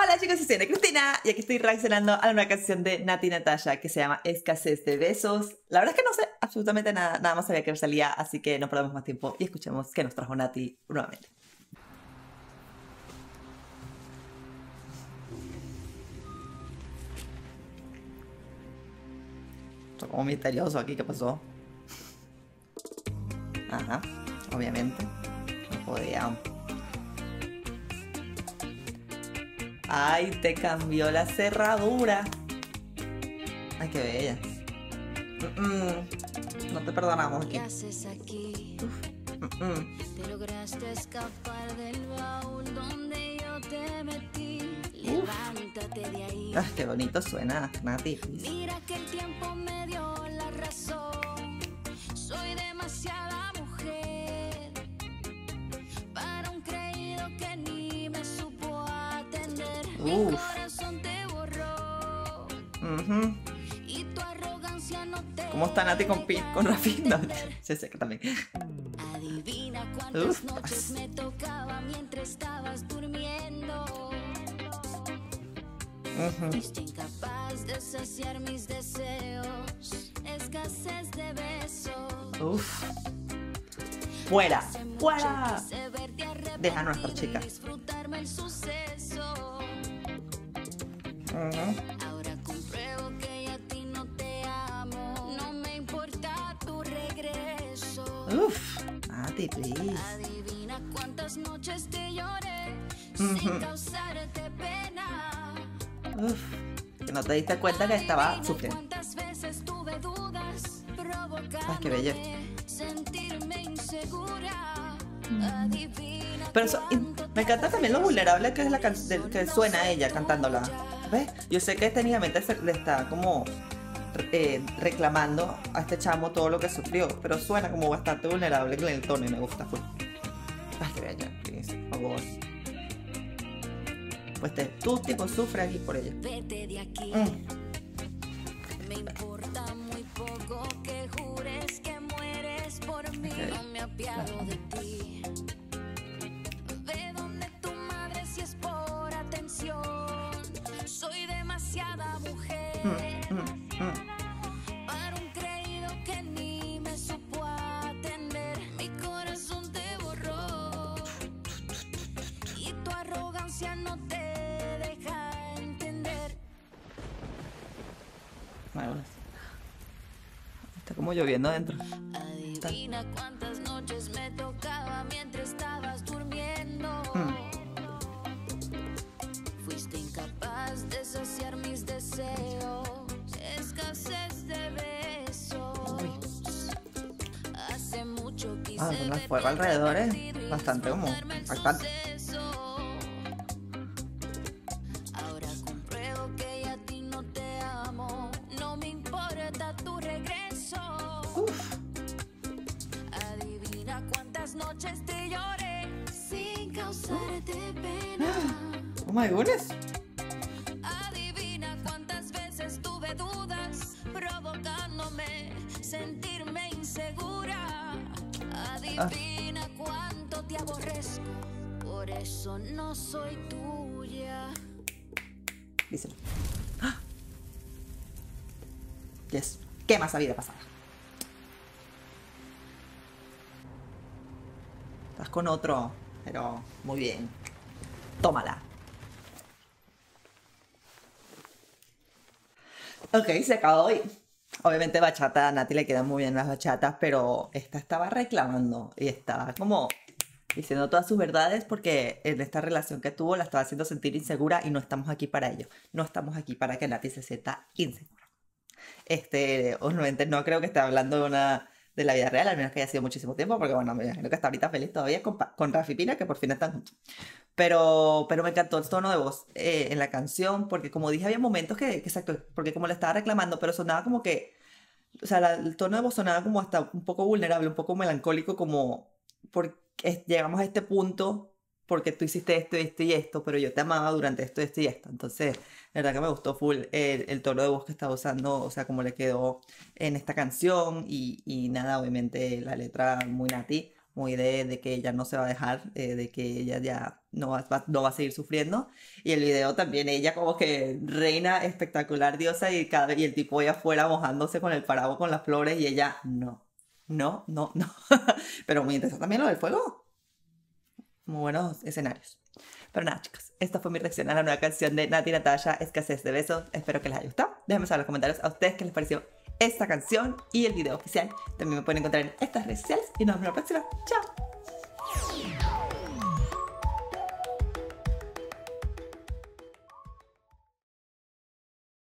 Hola chicos, soy Siena Cristina y aquí estoy reaccionando a una canción de Nati Natasha que se llama Escasez de Besos. La verdad es que no sé absolutamente nada, nada más sabía que salía, así que no perdamos más tiempo y escuchemos qué nos trajo Nati nuevamente. Está como misterioso aquí, ¿qué pasó? Ajá, obviamente. No podía. Ay, te cambió la cerradura. Ay, qué bella. No te perdonamos aquí. ¿Qué haces aquí? Te lograste escapar del baúl donde yo te metí. Levántate de ahí. Ay, qué bonito suena, Nati. Mira que el tiempo me dio la razón. Soy demasiada mujer para un creído que ni me supo atender. Mi corazón te borró. Y tu arrogancia no te. ¿Cómo está Nati con Rafi? No, sí, sé que también. Adivina cuántas noches me tocaba mientras estabas durmiendo. Fuiste incapaz de saciar mis deseos. Escasez de besos. Fuera, fuera. Deja a nuestra chica. Disfrutarme el suceso. Ahora compruebo que a ti no te amo. No me importa tu regreso. Nati, please. Adivina cuántas noches te lloré sin causarte pena. Que no te diste cuenta que estaba sufriendo. Cuántas veces tuve dudas, Ay, qué bello. sentirme insegura. Pero eso, me encanta también lo vulnerable que es la canción que suena ella cantándola. ¿Ves? Yo sé que técnicamente le está como reclamando a este chamo todo lo que sufrió, pero suena como bastante vulnerable con el tono y me gusta full. Ay, qué bella, please, por favor. Pues tú tipo sufre aquí por ella. Vete de aquí. Me importa muy poco que jures que mueres por mí. No me apiado de ti. Ve donde tu madre si es por atención. Soy demasiada mujer para un creído que ni me supo atender. Mi corazón te borró y tu arrogancia no te deja entender. Bueno, está como lloviendo adentro. Adivina cuántas noches me tocaba mientras estabas durmiendo. Fuiste incapaz de saciar mis deseos. Escasez de besos. Hace mucho quise con el fuego alrededor es bastante como impactante. Ahora compruebo que a ti no te amo. No me importa tu regreso. Adivina cuántas noches te lloré sin causarte pena. Oh my goodness. Adivina cuántas veces tuve dudas, provocándome sentirme insegura. Adivina cuánto te aborrezco, por eso no soy tuya. Díselo. Yes. ¿Qué más había pasado? Estás con otro, pero muy bien. Tómala. Ok, se acabó hoy. Obviamente bachata, a Nati le quedan muy bien las bachatas, pero esta estaba reclamando y estaba como diciendo todas sus verdades porque en esta relación que tuvo la estaba haciendo sentir insegura y no estamos aquí para ello. No estamos aquí para que Nati se sienta insegura. Obviamente no creo que esté hablando de la vida real, al menos que haya sido muchísimo tiempo, porque bueno, me imagino que está ahorita feliz todavía con Rafi Pina, que por fin están juntos. Pero me encantó el tono de voz en la canción, porque como dije, había momentos exacto, porque como le estaba reclamando, pero sonaba como que, o sea, el tono de voz sonaba como hasta un poco vulnerable, un poco melancólico, como porque llegamos a este punto porque tú hiciste esto, esto y esto, pero yo te amaba durante esto, esto y esto. Entonces, la verdad que me gustó full el tono de voz que estaba usando, o sea, como le quedó en esta canción y nada, obviamente la letra muy Nati. muy de que ella no se va a dejar, de que ella ya no va a seguir sufriendo. Y el video también, ella como que reina espectacular, diosa, y el tipo allá afuera mojándose con el paraguas con las flores y ella no, no, no, no. Pero muy interesante también lo del fuego. Muy buenos escenarios. Pero nada, chicos, esta fue mi reacción a la nueva canción de Nati Natasha, Escasez de Besos. Espero que les haya gustado. Déjenme saber en los comentarios a ustedes qué les pareció esta canción y el video oficial. También me pueden encontrar en estas redes sociales y nos vemos la próxima. ¡Chao!